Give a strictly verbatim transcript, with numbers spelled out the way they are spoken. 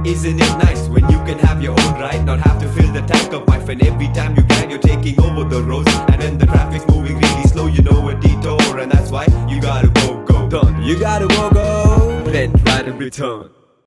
Isn't it nice when you can have your own ride, not have to fill the tank up, my friend. Every time you can, you're taking over the roads, and when the traffic's moving really slow, you know a detour, and that's why you gotta go, go, turn. You gotta go, go, then try to return.